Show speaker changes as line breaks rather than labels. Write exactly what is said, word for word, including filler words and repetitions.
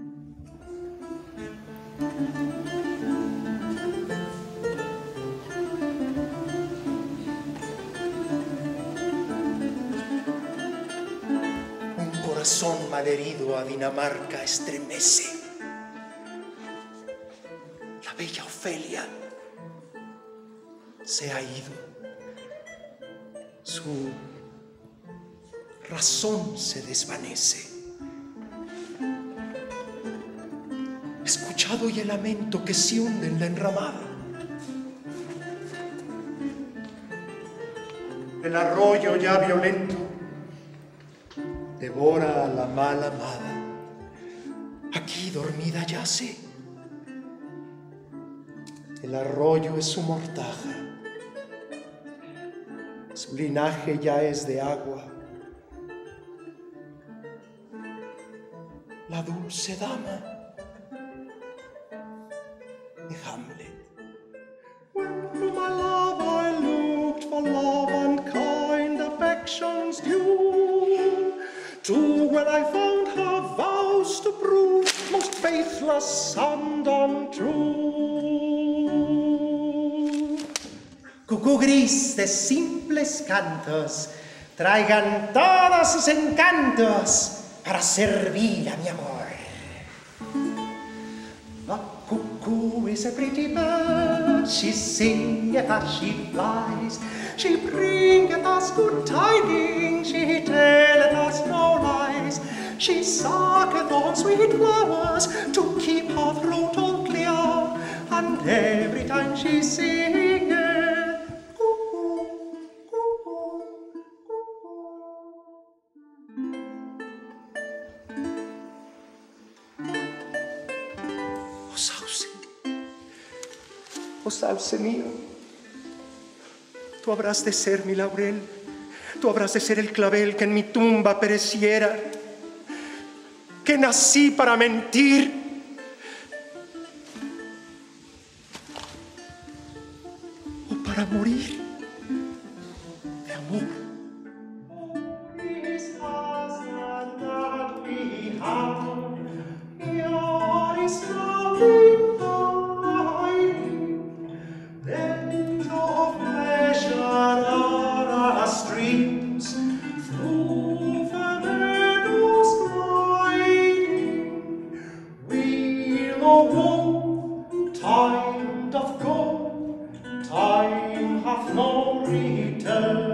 Un corazón malherido a Dinamarca estremece. La bella Ofelia se ha ido. Su razón se desvanece. He escuchado hoy el lamento que se hunde en la enramada. El arroyo ya violento devora a la mal amada. Aquí dormida yace. El arroyo es su mortaja. Su linaje ya es de agua. La dulce dama de Hamlet. When through my love I looked for love and kind affection's due, to when I found her vows to prove most faithless and untrue. Cucú gris de simples cantos, traigan todos sus encantos para servir a mi amor. A cuckoo is a pretty bird, she singeth as she flies, she bringeth us good tidings, she telleth us no lies, she sucketh on sweet flowers to keep her throat all clear, and every time she singeth, cuckoo, cuckoo, cuckoo. Oh sauce, oh sauce mío, tú habrás de ser mi laurel, tú habrás de ser el clavel que en mi tumba pereciera, que nací para mentir, o para morir de amor.
Time doth go, time hath no return.